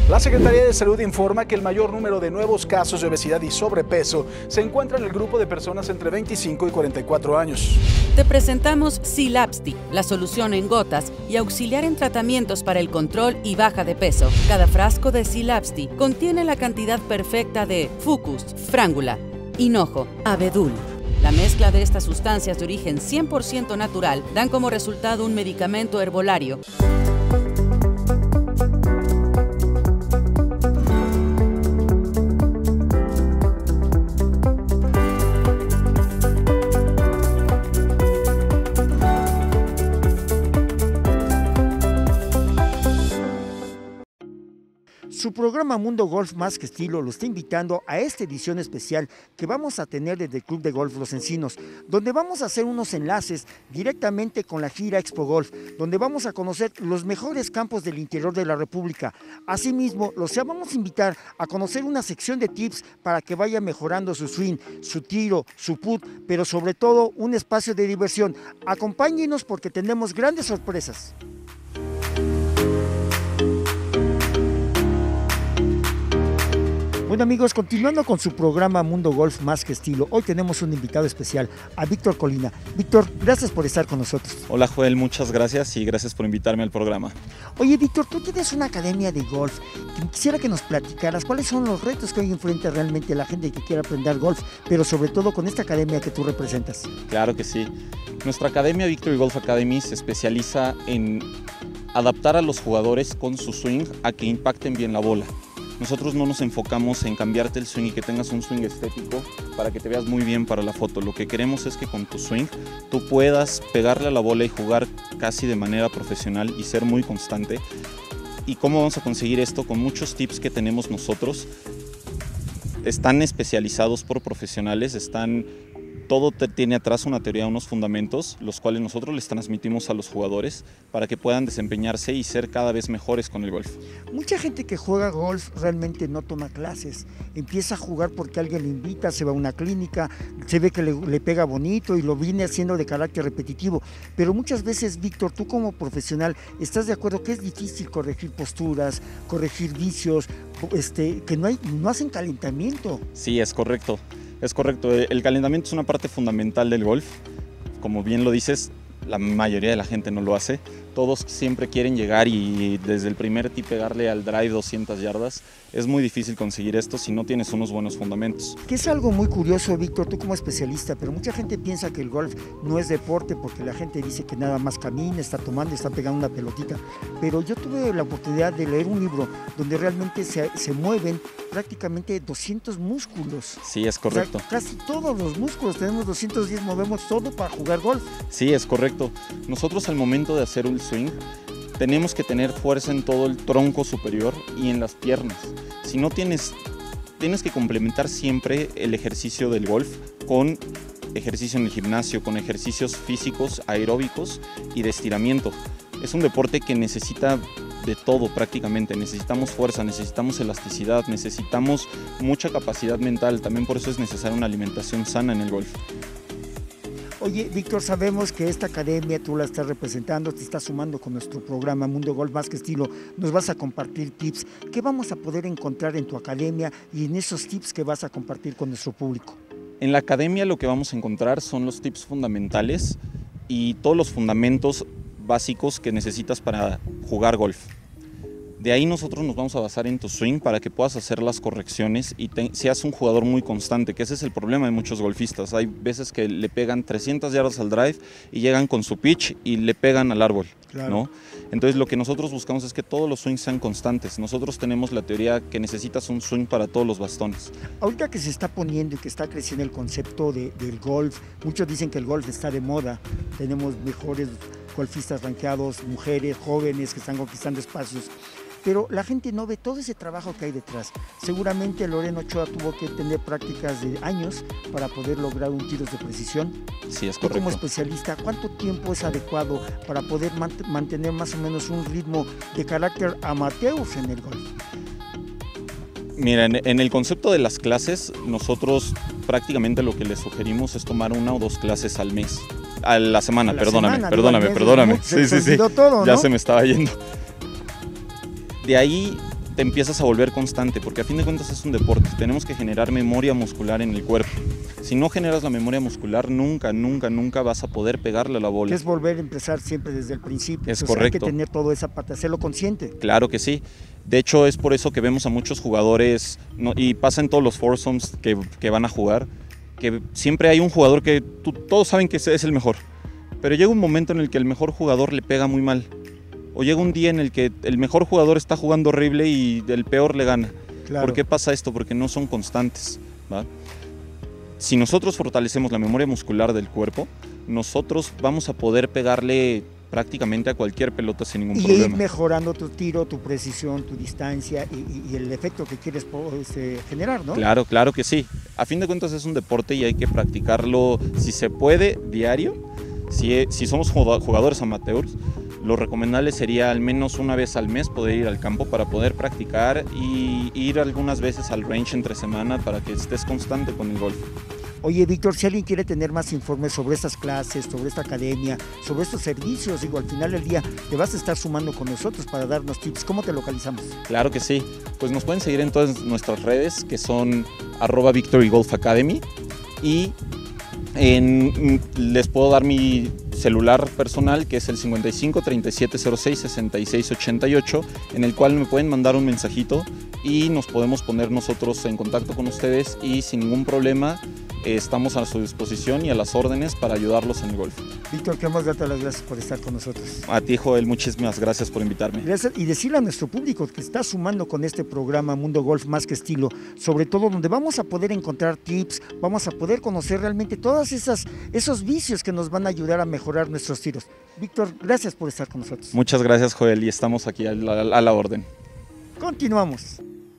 La Secretaría de Salud informa que el mayor número de nuevos casos de obesidad y sobrepeso se encuentra en el grupo de personas entre 25 y 44 años. Te presentamos Silapsti, la solución en gotas y auxiliar en tratamientos para el control y baja de peso. Cada frasco de Silapsti contiene la cantidad perfecta de fucus, frángula, hinojo, abedul. La mezcla de estas sustancias de origen 100% natural dan como resultado un medicamento herbolario. Su programa Mundo Golf Más que Estilo lo está invitando a esta edición especial que vamos a tener desde el Club de Golf Los Encinos, donde vamos a hacer unos enlaces directamente con la gira Expo Golf, donde vamos a conocer los mejores campos del interior de la República. Asimismo, los vamos a invitar a conocer una sección de tips para que vaya mejorando su swing, su tiro, su putt, pero sobre todo un espacio de diversión. Acompáñenos porque tenemos grandes sorpresas. Bueno amigos, continuando con su programa Mundo Golf Más que Estilo, hoy tenemos un invitado especial, a Víctor Colina. Víctor, gracias por estar con nosotros. Hola Joel, muchas gracias y gracias por invitarme al programa. Oye Víctor, tú tienes una academia de golf. Quisiera que nos platicaras cuáles son los retos que hoy enfrenta realmente la gente que quiere aprender golf, pero sobre todo con esta academia que tú representas. Claro que sí. Nuestra academia Victory Golf Academy se especializa en adaptar a los jugadores con su swing a que impacten bien la bola. Nosotros no nos enfocamos en cambiarte el swing y que tengas un swing estético para que te veas muy bien para la foto. Lo que queremos es que con tu swing tú puedas pegarle a la bola y jugar casi de manera profesional y ser muy constante. ¿Y cómo vamos a conseguir esto? Con muchos tips que tenemos nosotros. Están especializados por profesionales, todo tiene atrás una teoría, unos fundamentos, los cuales nosotros les transmitimos a los jugadores para que puedan desempeñarse y ser cada vez mejores con el golf. Mucha gente que juega golf realmente no toma clases, empieza a jugar porque alguien lo invita, se va a una clínica, se ve que le pega bonito y lo viene haciendo de carácter repetitivo, pero muchas veces, Víctor, tú como profesional, ¿estás de acuerdo que es difícil corregir posturas, corregir vicios, que no hacen calentamiento? Sí, es correcto. Es correcto, el calentamiento es una parte fundamental del golf. Como bien lo dices, la mayoría de la gente no lo hace. Todos siempre quieren llegar y desde el primer tee pegarle al drive 200 yardas. Es muy difícil conseguir esto si no tienes unos buenos fundamentos. Que es algo muy curioso, Víctor, tú como especialista, pero mucha gente piensa que el golf no es deporte porque la gente dice que nada más camina, está tomando, está pegando una pelotita. Pero yo tuve la oportunidad de leer un libro donde realmente se mueven prácticamente 200 músculos. Sí, es correcto. O sea, casi todos los músculos, tenemos 210, movemos todo para jugar golf. Sí, es correcto. Nosotros al momento de hacer un swing, tenemos que tener fuerza en todo el tronco superior y en las piernas. Si no tienes que complementar siempre el ejercicio del golf con ejercicio en el gimnasio, con ejercicios físicos, aeróbicos y de estiramiento. Es un deporte que necesita de todo prácticamente, necesitamos fuerza, necesitamos elasticidad, necesitamos mucha capacidad mental, también por eso es necesaria una alimentación sana en el golf. Oye, Víctor, sabemos que esta academia tú la estás representando, te estás sumando con nuestro programa Mundo Golf Más que Estilo, nos vas a compartir tips. ¿Qué vamos a poder encontrar en tu academia y en esos tips que vas a compartir con nuestro público? En la academia lo que vamos a encontrar son los tips fundamentales y todos los fundamentos básicos que necesitas para jugar golf. De ahí nosotros nos vamos a basar en tu swing para que puedas hacer las correcciones y seas un jugador muy constante, que ese es el problema de muchos golfistas. Hay veces que le pegan 300 yardas al drive y llegan con su pitch y le pegan al árbol, claro, ¿no? Entonces lo que nosotros buscamos es que todos los swings sean constantes. Nosotros tenemos la teoría que necesitas un swing para todos los bastones. Ahorita que se está poniendo y que está creciendo el concepto del golf, muchos dicen que el golf está de moda, tenemos mejores golfistas rankeados, mujeres, jóvenes que están conquistando espacios. Pero la gente no ve todo ese trabajo que hay detrás. Seguramente Lorena Ochoa tuvo que tener prácticas de años para poder lograr un tiro de precisión. Sí, es correcto. Tú como especialista, ¿cuánto tiempo es adecuado para poder mantener más o menos un ritmo de carácter amateur en el golf? Mira, en el concepto de las clases, nosotros prácticamente lo que les sugerimos es tomar 1 o 2 clases al mes. A la semana, perdóname. Sí. Todo, ya ¿no? se me estaba yendo. De ahí te empiezas a volver constante, porque a fin de cuentas es un deporte, tenemos que generar memoria muscular en el cuerpo. Si no generas la memoria muscular, nunca vas a poder pegarle a la bola. Es volver a empezar siempre desde el principio. Es correcto. Hay que tener toda esa parte, hacerlo consciente. Claro que sí. De hecho, es por eso que vemos a muchos jugadores, y pasa en todos los foursomes que van a jugar, que siempre hay un jugador que todos saben que es el mejor, pero llega un momento en el que el mejor jugador le pega muy mal. O llega un día en el que el mejor jugador está jugando horrible y el peor le gana. Claro. ¿Por qué pasa esto? Porque no son constantes, ¿va? Si nosotros fortalecemos la memoria muscular del cuerpo, nosotros vamos a poder pegarle prácticamente a cualquier pelota sin ningún problema. Y ir mejorando tu tiro, tu precisión, tu distancia y el efecto que quieres generar, ¿no? Claro que sí. A fin de cuentas es un deporte y hay que practicarlo, si se puede, diario. Si somos jugadores amateurs, lo recomendable sería al menos una vez al mes poder ir al campo para poder practicar y ir algunas veces al range entre semana para que estés constante con el golf. Oye, Víctor, si alguien quiere tener más informes sobre estas clases, sobre esta academia, sobre estos servicios, digo, al final del día te vas a estar sumando con nosotros para darnos tips. ¿Cómo te localizamos? Claro que sí. Pues nos pueden seguir en todas nuestras redes, que son @VictoryGolfAcademy, y les puedo dar mi celular personal, que es el 55 37 06 66 88, en el cual me pueden mandar un mensajito y nos podemos poner nosotros en contacto con ustedes, y sin ningún problema estamos a su disposición y a las órdenes para ayudarlos en el golf. Víctor, queremos darte las gracias por estar con nosotros. A ti, Joel, muchísimas gracias por invitarme. Gracias, y decirle a nuestro público que está sumando con este programa Mundo Golf Más que Estilo, sobre todo donde vamos a poder encontrar tips, vamos a poder conocer realmente todos esos vicios que nos van a ayudar a mejorar nuestros tiros. Víctor, gracias por estar con nosotros. Muchas gracias, Joel, y estamos aquí a la orden. Continuamos.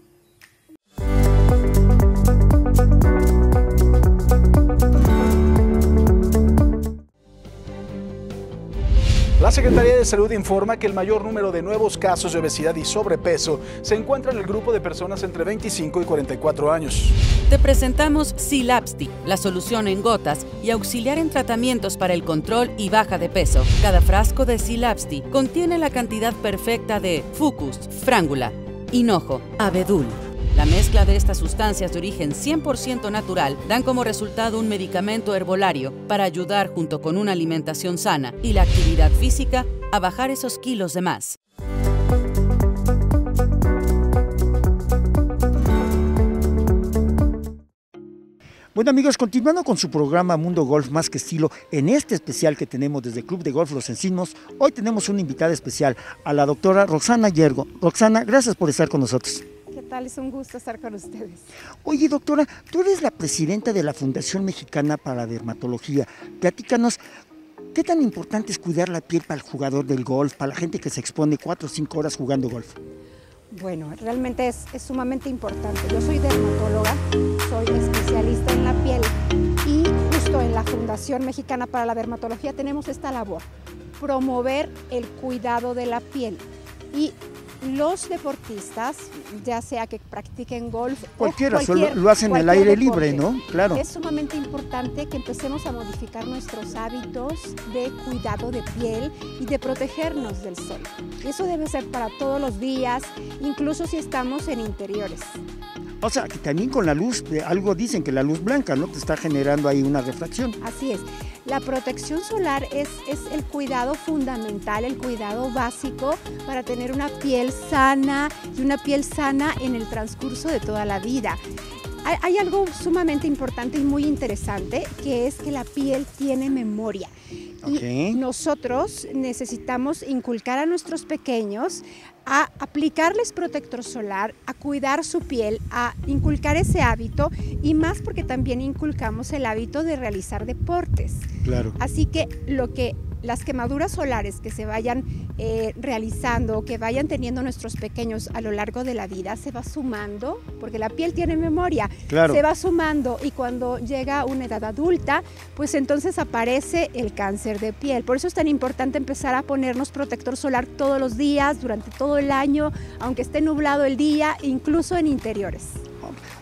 La Secretaría de Salud informa que el mayor número de nuevos casos de obesidad y sobrepeso se encuentra en el grupo de personas entre 25 y 44 años. Te presentamos Silapsti, la solución en gotas y auxiliar en tratamientos para el control y baja de peso. Cada frasco de Silapsti contiene la cantidad perfecta de Fucus, Frángula, Hinojo, Abedul. La mezcla de estas sustancias de origen 100% natural dan como resultado un medicamento herbolario para ayudar, junto con una alimentación sana y la actividad física, a bajar esos kilos de más. Bueno, amigos, continuando con su programa Mundo Golf Más que Estilo, en este especial que tenemos desde el Club de Golf Los Encinos, hoy tenemos una invitada especial, a la doctora Roxana Yergo. Roxana, gracias por estar con nosotros. ¿Qué tal? Es un gusto estar con ustedes. Oye, doctora, tú eres la presidenta de la Fundación Mexicana para la Dermatología. Platícanos, ¿qué tan importante es cuidar la piel para el jugador del golf, para la gente que se expone 4 o 5 horas jugando golf? Bueno, realmente es sumamente importante. Yo soy dermatóloga, soy especialista en la piel y justo en la Fundación Mexicana para la Dermatología tenemos esta labor, promover el cuidado de la piel. Y los deportistas, ya sea que practiquen golf cualquiera, lo hacen en el aire libre, ¿no? Claro. Es sumamente importante que empecemos a modificar nuestros hábitos de cuidado de piel y de protegernos del sol. Y eso debe ser para todos los días, incluso si estamos en interiores. O sea, que también con la luz, algo dicen que la luz blanca, ¿no? Te está generando ahí una refracción. Así es. La protección solar es el cuidado fundamental, el cuidado básico para tener una piel sana y una piel sana en el transcurso de toda la vida. Hay algo sumamente importante y muy interesante, que es que la piel tiene memoria. Okay. Y nosotros necesitamos inculcar a nuestros pequeños a aplicarles protector solar, a cuidar su piel, a inculcar ese hábito, y más porque también inculcamos el hábito de realizar deportes. Claro. Así que las quemaduras solares que se vayan realizando, que vayan teniendo nuestros pequeños a lo largo de la vida, se va sumando, porque la piel tiene memoria, claro. Se va sumando, y cuando llega una edad adulta, pues entonces aparece el cáncer de piel. Por eso es tan importante empezar a ponernos protector solar todos los días, durante todo el año, aunque esté nublado el día, incluso en interiores.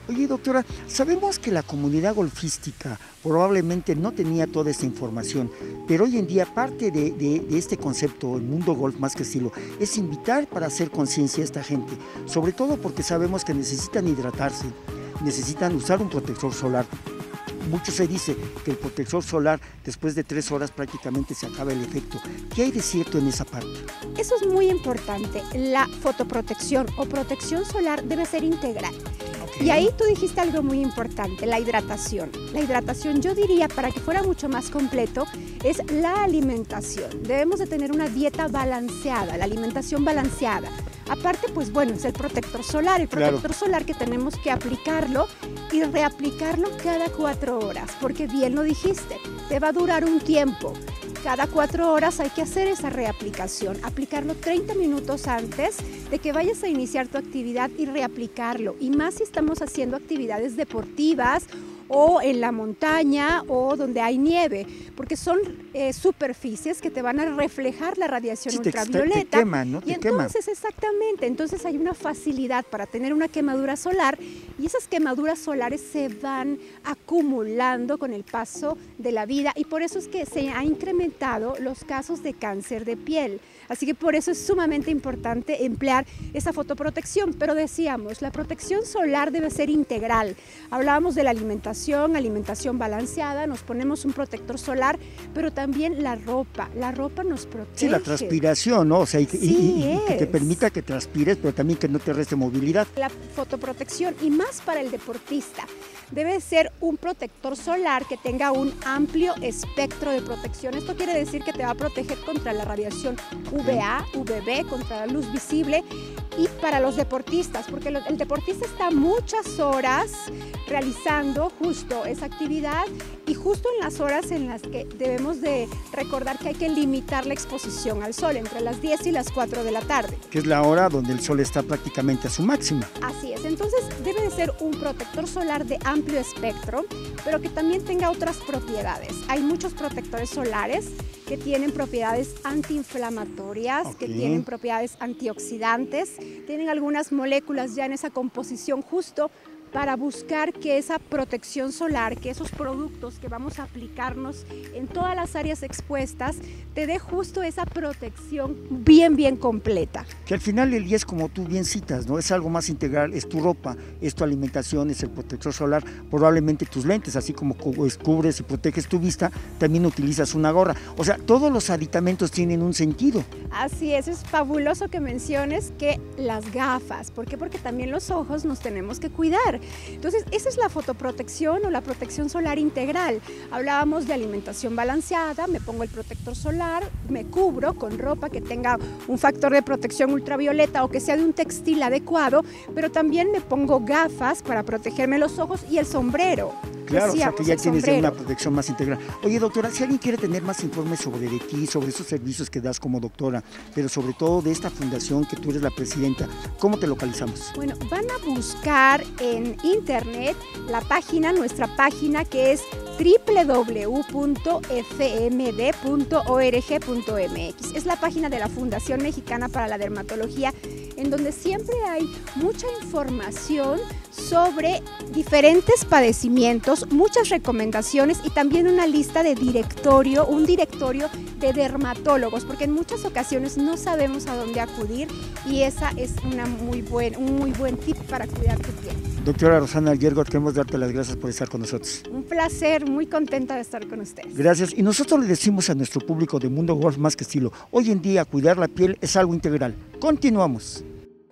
Oye, doctora, sabemos que la comunidad golfística probablemente no tenía toda esta información, pero hoy en día parte de este concepto, el mundo golf más que estilo, es invitar para hacer conciencia a esta gente, sobre todo porque sabemos que necesitan hidratarse, necesitan usar un protector solar. Mucho se dice que el protector solar después de 3 horas prácticamente se acaba el efecto. ¿Qué hay de cierto en esa parte? Eso es muy importante. La fotoprotección o protección solar debe ser integral. Y ahí tú dijiste algo muy importante, la hidratación. La hidratación, yo diría, para que fuera mucho más completo, es la alimentación. Debemos de tener una dieta balanceada, la alimentación balanceada. Aparte, pues bueno, es el protector solar. El protector solar que tenemos que aplicarlo y reaplicarlo cada 4 horas, porque bien lo dijiste, te va a durar un tiempo. Cada 4 horas hay que hacer esa reaplicación, aplicarlo 30 minutos antes de que vayas a iniciar tu actividad y reaplicarlo. Y más si estamos haciendo actividades deportivas o en la montaña o donde hay nieve, porque son superficies que te van a reflejar la radiación ultravioleta. Te queman, ¿no? Y entonces, exactamente, entonces hay una facilidad para tener una quemadura solar y esas quemaduras solares se van acumulando con el paso de la vida y por eso es que se ha incrementado los casos de cáncer de piel. Así que por eso es sumamente importante emplear esa fotoprotección, pero decíamos, la protección solar debe ser integral. Hablábamos de la alimentación balanceada, nos ponemos un protector solar, pero también la ropa nos protege. Sí, la transpiración, ¿no? O sea, y que te permita que transpires, pero también que no te reste movilidad. La fotoprotección, y más para el deportista, debe ser un protector solar que tenga un amplio espectro de protección. Esto quiere decir que te va a proteger contra la radiación UVA, UVB, contra la luz visible y para los deportistas, porque el deportista está muchas horas realizando justo esa actividad y justo en las horas en las que debemos de recordar que hay que limitar la exposición al sol, entre las 10 y las 4 de la tarde. Que es la hora donde el sol está prácticamente a su máxima. Así es, entonces debe de ser un protector solar de amplio espectro, pero que también tenga otras propiedades. Hay muchos protectores solares que tienen propiedades antiinflamatorias, que tienen propiedades antioxidantes, tienen algunas moléculas ya en esa composición justo para buscar que esa protección solar, que esos productos que vamos a aplicarnos en todas las áreas expuestas, te dé justo esa protección bien completa. Que al final del día es como tú bien citas, ¿no? Es algo más integral, es tu ropa, es tu alimentación, es el protector solar, probablemente tus lentes, así como cubres y proteges tu vista, también utilizas una gorra. O sea, todos los aditamentos tienen un sentido. Así es fabuloso que menciones que las gafas, ¿por qué? Porque también los ojos nos tenemos que cuidar. Entonces, esa es la fotoprotección o la protección solar integral. Hablábamos de alimentación balanceada, me pongo el protector solar, me cubro con ropa que tenga un factor de protección ultravioleta o que sea de un textil adecuado, pero también me pongo gafas para protegerme los ojos y el sombrero. Claro, o sea que ya tienes una protección más integral. Oye, doctora, si alguien quiere tener más informes sobre de ti, sobre esos servicios que das como doctora, pero sobre todo de esta fundación que tú eres la presidenta, ¿cómo te localizamos? Bueno, van a buscar en internet nuestra página que es www.fmd.org.mx. Es la página de la Fundación Mexicana para la Dermatología, en donde siempre hay mucha información sobre diferentes padecimientos, muchas recomendaciones y también una lista de un directorio de dermatólogos, porque en muchas ocasiones no sabemos a dónde acudir y esa es un muy buen tip para cuidar tu piel. Doctora Rosana Algergot, queremos darte las gracias por estar con nosotros. Un placer, muy contenta de estar con ustedes. Gracias, y nosotros le decimos a nuestro público de Mundo Golf Más que Estilo, hoy en día cuidar la piel es algo integral. Continuamos.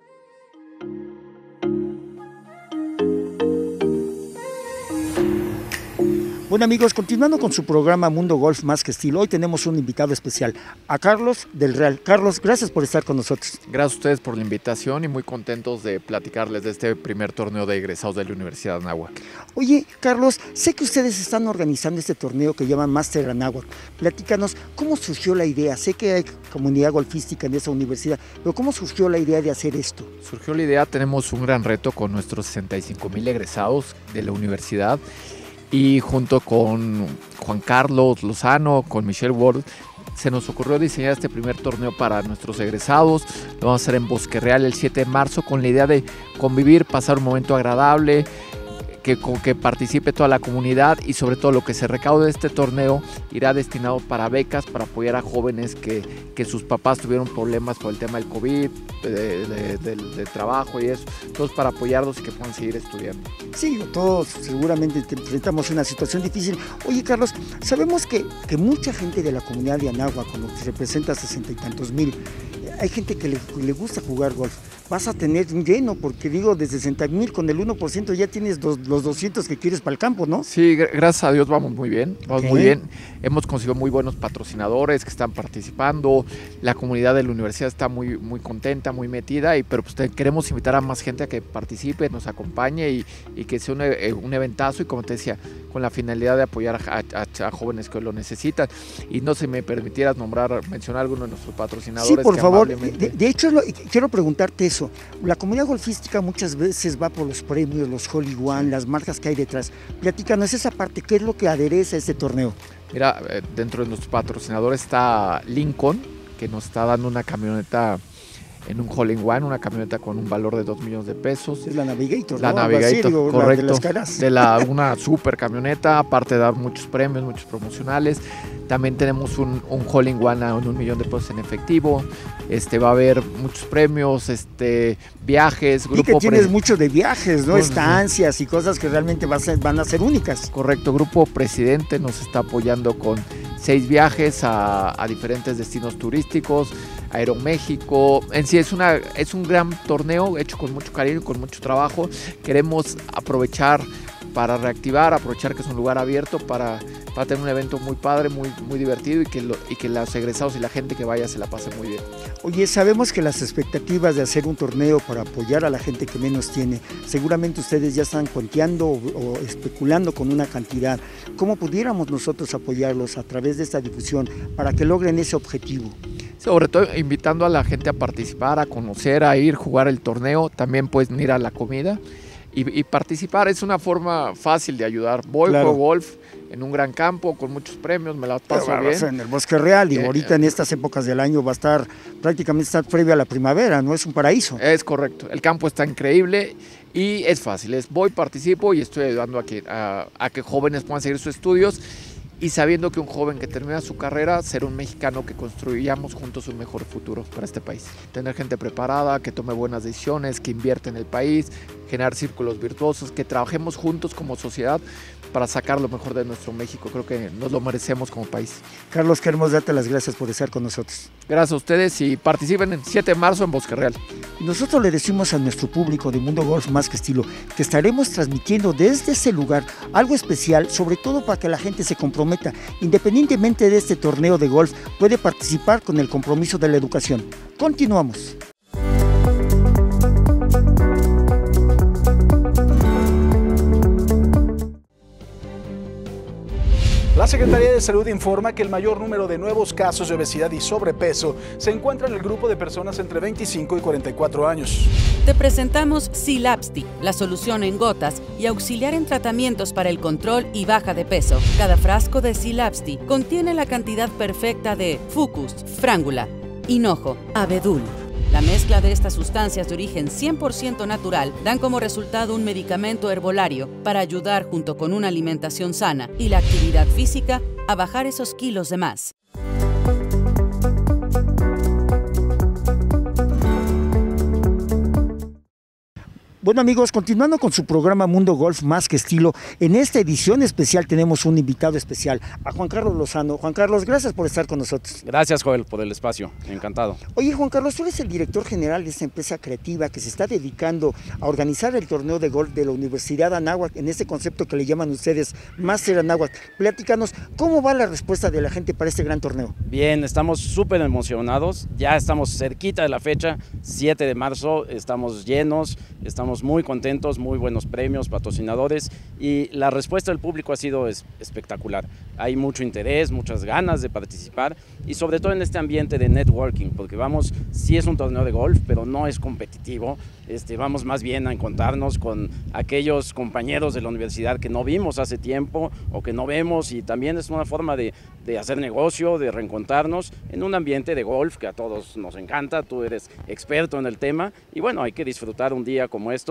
Bueno amigos, continuando con su programa Mundo Golf Más que Estilo, hoy tenemos un invitado especial, a Carlos del Real. Carlos, gracias por estar con nosotros. Gracias a ustedes por la invitación y muy contentos de platicarles de este primer torneo de egresados de la Universidad de Anáhuac. Oye, Carlos, sé que ustedes están organizando este torneo que llaman Master Anáhuac. Platícanos, ¿cómo surgió la idea? Sé que hay comunidad golfística en esa universidad, pero ¿cómo surgió la idea de hacer esto? Surgió la idea, tenemos un gran reto con nuestros 65,000 egresados de la universidad. Y junto con Juan Carlos Lozano, con Michelle Ward, se nos ocurrió diseñar este primer torneo para nuestros egresados. Lo vamos a hacer en Bosque Real el 7 de marzo con la idea de convivir, pasar un momento agradable, que participe toda la comunidad y sobre todo lo que se recaude de este torneo irá destinado para becas, para apoyar a jóvenes que sus papás tuvieron problemas por el tema del COVID, de trabajo y eso, entonces para apoyarlos y que puedan seguir estudiando. Sí, todos seguramente enfrentamos una situación difícil. Oye, Carlos, sabemos que mucha gente de la comunidad de Anáhuac, cuando representa 60 y tantos mil, hay gente que le gusta jugar golf. Vas a tener un lleno, porque digo, de 60,000 con el 1% ya tienes los 200 que quieres para el campo, ¿no? Sí, gracias a Dios vamos muy bien, Hemos conseguido muy buenos patrocinadores que están participando, la comunidad de la universidad está muy, muy contenta, muy metida, pero pues queremos invitar a más gente a que participe, nos acompañe y que sea un eventazo y como te decía, con la finalidad de apoyar a jóvenes que lo necesitan. Y no se me permitieras mencionar alguno de nuestros patrocinadores. Sí, por favor. De hecho, quiero preguntarte eso. La comunidad golfística muchas veces va por los premios, los Hole in One, las marcas que hay detrás. Platícanos esa parte, ¿qué es lo que adereza este torneo? Mira, dentro de nuestros patrocinadores está Lincoln, que nos está dando una camioneta en un Hole in One, una camioneta con un valor de 2 millones de pesos. Es la Navigator, la ¿no? Navigator, así, correcto. De las caras. Una super camioneta, aparte de dar muchos premios, muchos promocionales. También tenemos un Hole in One a 1 millón de pesos en efectivo. Va a haber muchos premios, viajes, grupo. Y que tienes mucho de viajes, ¿no? Estancias y cosas que realmente van a ser únicas. Correcto, Grupo Presidente nos está apoyando con 6 viajes a diferentes destinos turísticos, Aeroméxico. En sí es un gran torneo hecho con mucho cariño, con mucho trabajo. Queremos aprovechar para reactivar, aprovechar que es un lugar abierto para tener un evento muy padre, muy divertido y que los egresados y la gente que vaya se la pase muy bien. Oye, sabemos que las expectativas de hacer un torneo para apoyar a la gente que menos tiene, seguramente ustedes ya están cuenteando o especulando con una cantidad. ¿Cómo pudiéramos nosotros apoyarlos a través de esta difusión para que logren ese objetivo? Sobre todo invitando a la gente a participar, a conocer, a ir, jugar el torneo, también pueden ir a la comida y participar. Es una forma fácil de ayudar. Juego golf en un gran campo con muchos premios, me la paso bien. En el Bosque Real y ahorita en estas épocas del año va a estar prácticamente previo a la primavera, ¿no? Es un paraíso. Es correcto, el campo está increíble y es fácil, participo y estoy ayudando a que jóvenes puedan seguir sus estudios y sabiendo que un joven que termina su carrera será un mexicano que construyamos juntos un mejor futuro para este país. Tener gente preparada, que tome buenas decisiones, que invierte en el país, generar círculos virtuosos, que trabajemos juntos como sociedad para sacar lo mejor de nuestro México. Creo que nos lo merecemos como país. Carlos, queremos darte las gracias por estar con nosotros. Gracias a ustedes y participen el 7 de marzo en Bosque Real. Nosotros le decimos a nuestro público de Mundo Golf Más que Estilo que estaremos transmitiendo desde ese lugar algo especial, sobre todo para que la gente se comprometa. Independientemente de este torneo de golf, puede participar con el compromiso de la educación. Continuamos. La Secretaría de Salud informa que el mayor número de nuevos casos de obesidad y sobrepeso se encuentra en el grupo de personas entre 25 y 44 años. Te presentamos Silapsti, la solución en gotas y auxiliar en tratamientos para el control y baja de peso. Cada frasco de Silapsti contiene la cantidad perfecta de Fucus, Frángula, Hinojo, Abedul. La mezcla de estas sustancias de origen 100% natural dan como resultado un medicamento herbolario para ayudar junto con una alimentación sana y la actividad física a bajar esos kilos de más. Bueno amigos, continuando con su programa Mundo Golf Más que Estilo, en esta edición especial tenemos un invitado especial, a Juan Carlos Lozano. Juan Carlos, gracias por estar con nosotros. Gracias, Joel, por el espacio, encantado. Oye Juan Carlos, tú eres el director general de esta empresa creativa que se está dedicando a organizar el torneo de golf de la Universidad Anáhuac, en este concepto que le llaman ustedes Master Anáhuac. Platícanos, ¿cómo va la respuesta de la gente para este gran torneo? Bien, estamos súper emocionados, ya estamos cerquita de la fecha, 7 de marzo, estamos llenos, estamos muy contentos, muy buenos premios, patrocinadores y la respuesta del público ha sido espectacular. Hay mucho interés, muchas ganas de participar y sobre todo en este ambiente de networking, porque sí es un torneo de golf, pero no es competitivo. Vamos más bien a encontrarnos con aquellos compañeros de la universidad que no vimos hace tiempo o que no vemos y también es una forma de hacer negocio, de reencontrarnos en un ambiente de golf que a todos nos encanta, tú eres experto en el tema y bueno, hay que disfrutar un día como estos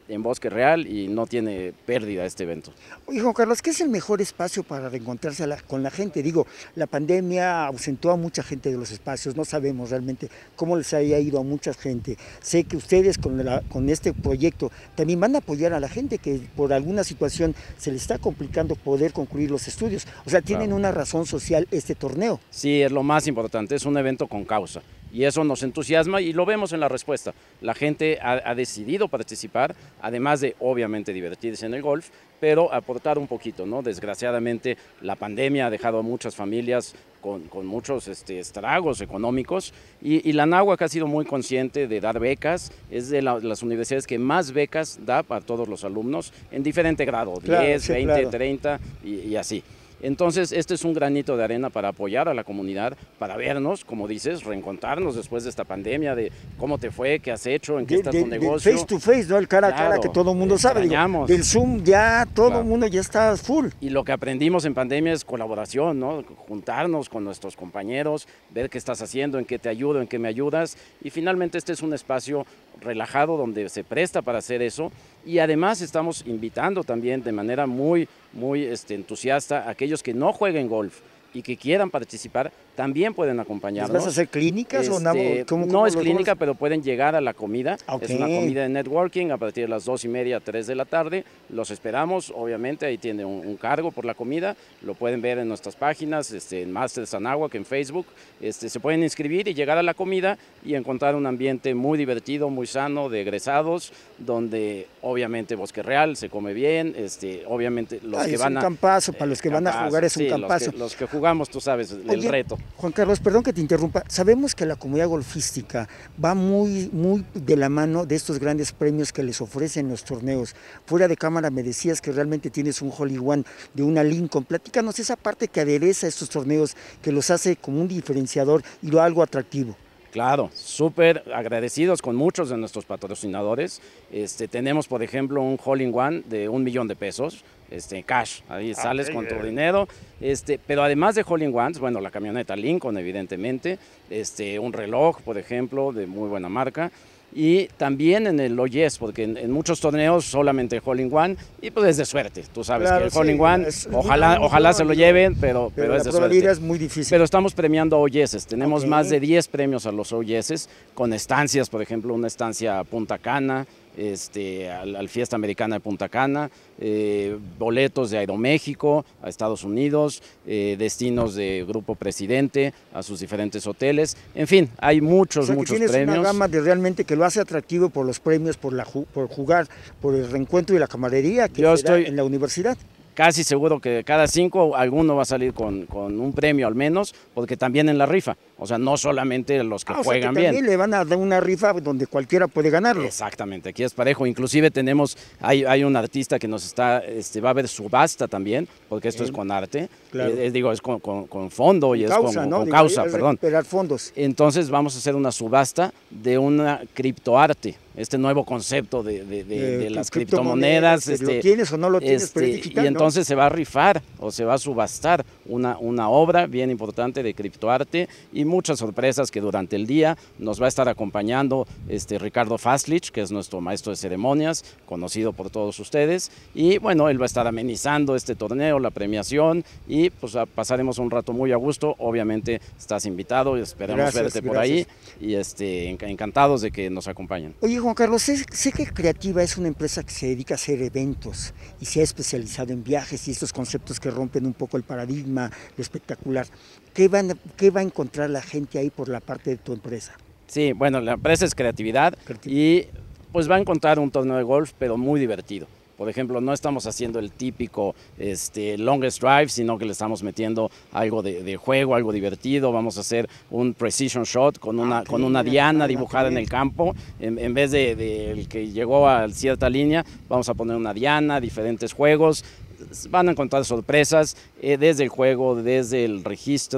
en Bosque Real y no tiene pérdida este evento. Oye, Juan Carlos, ¿qué es el mejor espacio para reencontrarse con la gente? Digo, la pandemia ausentó a mucha gente de los espacios, no sabemos realmente cómo les haya ido a mucha gente. Sé que ustedes con este proyecto también van a apoyar a la gente que por alguna situación se les está complicando poder concluir los estudios. O sea, tienen una razón social este torneo. Sí, es lo más importante, es un evento con causa. Y eso nos entusiasma y lo vemos en la respuesta. La gente ha decidido participar, además de obviamente divertirse en el golf, pero aportar un poquito, ¿no? Desgraciadamente la pandemia ha dejado a muchas familias con muchos estragos económicos y la Anáhuac ha sido muy consciente de dar becas, es de las universidades que más becas da para todos los alumnos en diferente grado, claro, 10, sí, 20, claro. 30 y así. Entonces, este es un granito de arena para apoyar a la comunidad, para vernos, como dices, reencontrarnos después de esta pandemia, de cómo te fue, qué has hecho, en qué está tu negocio. Face to face, ¿no? El cara a cara que todo el mundo sabe. Digo, del Zoom ya todo el mundo ya está full. Y lo que aprendimos en pandemia es colaboración, ¿no? Juntarnos con nuestros compañeros, ver qué estás haciendo, en qué te ayudo, en qué me ayudas. Y finalmente este es un espacio relajado donde se presta para hacer eso. Y además estamos invitando también de manera muy entusiasta a aquellos que no jueguen golf y que quieran participar, también pueden acompañarnos. ¿Vas a hacer clínicas o nada? No es clínica, pero pueden llegar a la comida. Okay. Es una comida de networking a partir de las 2:30 a 3 de la tarde. Los esperamos, obviamente, ahí tiene un cargo por la comida. Lo pueden ver en nuestras páginas, en Masters Anáhuac, en Facebook. Se pueden inscribir y llegar a la comida y encontrar un ambiente muy divertido, muy sano, de egresados, donde obviamente Bosque Real se come bien, obviamente los que van a... Es un campazo, para los que van a jugar es un campazo. Los que jugamos, tú sabes, el reto. Juan Carlos, perdón que te interrumpa, sabemos que la comunidad golfística va muy de la mano de estos grandes premios que les ofrecen los torneos. Fuera de cámara me decías que realmente tienes un hole in one de una Lincoln. Platícanos esa parte que adereza a estos torneos, que los hace como un diferenciador y algo atractivo. Claro, súper agradecidos con muchos de nuestros patrocinadores. Tenemos, por ejemplo, un hole in one de $1 millón de pesos, cash. Ahí sales con tu dinero. Pero además de hole in ones, bueno, la camioneta Lincoln, evidentemente, un reloj, por ejemplo, de muy buena marca. Y también en el OYES, porque en muchos torneos solamente hole in one y pues es de suerte. Tú sabes que el hole in one, ojalá se lo lleven, pero es de suerte. La probabilidad es muy difícil. Pero estamos premiando OYES. Tenemos más de 10 premios a los OYES con estancias, por ejemplo, una estancia a Punta Cana, al Fiesta Americana de Punta Cana, boletos de Aeroméxico a Estados Unidos, destinos de Grupo Presidente a sus diferentes hoteles, en fin, hay muchos premios. Tienes una gama de realmente que lo hace atractivo por los premios, por jugar, por el reencuentro y la camaradería que se da en la universidad. Casi seguro que cada 5 alguno va a salir con un premio al menos, porque también en la rifa, o sea, no solamente los que juegan bien. También le van a dar una rifa donde cualquiera puede ganarlo. Exactamente, aquí es parejo, inclusive hay un artista que nos va a haber subasta también, porque esto es con arte, claro. Es con fondo y causa, es ¿no? con causa, perdón. Recuperar fondos. Entonces vamos a hacer una subasta de una criptoarte. Este nuevo concepto de las criptomonedas. ¿Lo tienes o no lo tienes? Pero es digital, y entonces ¿no? se va a rifar o se va a subastar una obra bien importante de criptoarte y muchas sorpresas que durante el día nos va a estar acompañando Ricardo Fastlich, que es nuestro maestro de ceremonias, conocido por todos ustedes. Y bueno, él va a estar amenizando este torneo, la premiación y pues pasaremos un rato muy a gusto. Obviamente estás invitado y esperamos verte por ahí y encantados de que nos acompañen. Oye, Juan Carlos, sé que Creativa es una empresa que se dedica a hacer eventos y se ha especializado en viajes y estos conceptos que rompen un poco el paradigma, lo espectacular. ¿Qué va a encontrar la gente ahí por la parte de tu empresa? Sí, bueno, la empresa es Creatividad y pues va a encontrar un torneo de golf, pero muy divertido. Por ejemplo, no estamos haciendo el típico longest drive, sino que le estamos metiendo algo de juego, algo divertido. Vamos a hacer un precision shot con una diana dibujada en el campo. En vez de el que llegó a cierta línea, vamos a poner una diana, diferentes juegos. Van a encontrar sorpresas desde el juego, desde el registro,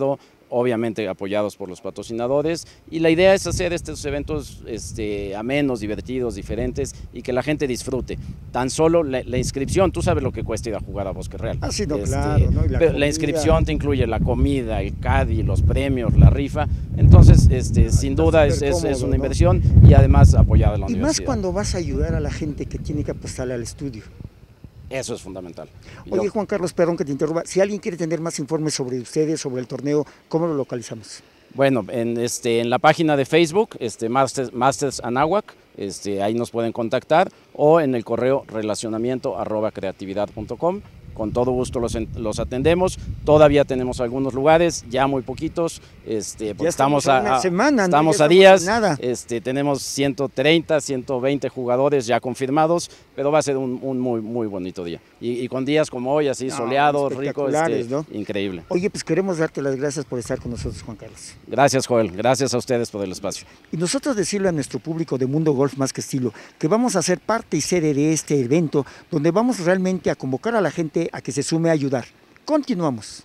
obviamente apoyados por los patrocinadores, y la idea es hacer estos eventos amenos, divertidos, diferentes, y que la gente disfrute. Tan solo la inscripción, tú sabes lo que cuesta ir a jugar a Bosque Real. Ah, sí, no, claro, ¿no? La inscripción te incluye la comida, el caddy, los premios, la rifa, entonces sin duda es una inversión, y además apoyada a la universidad. Y más cuando vas a ayudar a la gente que tiene que apostarle al estudio. Eso es fundamental. Oye, Juan Carlos, perdón que te interrumpa, si alguien quiere tener más informes sobre ustedes, sobre el torneo, ¿cómo lo localizamos? Bueno, en la página de Facebook, Masters Anáhuac, ahí nos pueden contactar, o en el correo relacionamiento@creatividad.com. Con todo gusto los atendemos. Todavía tenemos algunos lugares, ya muy poquitos. Ya estamos a días. Tenemos 130, 120 jugadores ya confirmados, pero va a ser un muy bonito día. Y con días como hoy, así soleado, rico, ¿no? Increíble. Oye, pues queremos darte las gracias por estar con nosotros, Juan Carlos. Gracias, Joel. Gracias a ustedes por el espacio. Y nosotros decirle a nuestro público de Mundo Golf Más que Estilo que vamos a ser parte y sede de este evento, donde vamos realmente a convocar a la gente a que se sume a ayudar. Continuamos.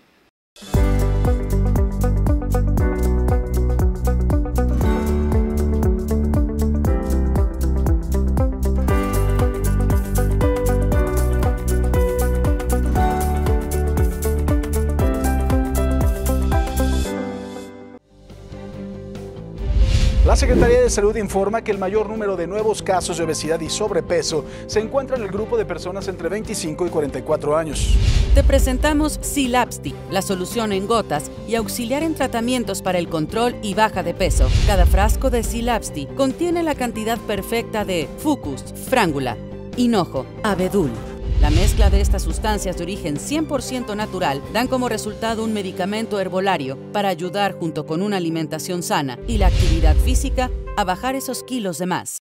La Secretaría de Salud informa que el mayor número de nuevos casos de obesidad y sobrepeso se encuentra en el grupo de personas entre 25 y 44 años. Te presentamos Silapsti, la solución en gotas y auxiliar en tratamientos para el control y baja de peso. Cada frasco de Silapsti contiene la cantidad perfecta de Fucus, Frángula, Hinojo, Abedul. La mezcla de estas sustancias de origen 100% natural dan como resultado un medicamento herbolario para ayudar junto con una alimentación sana y la actividad física a bajar esos kilos de más.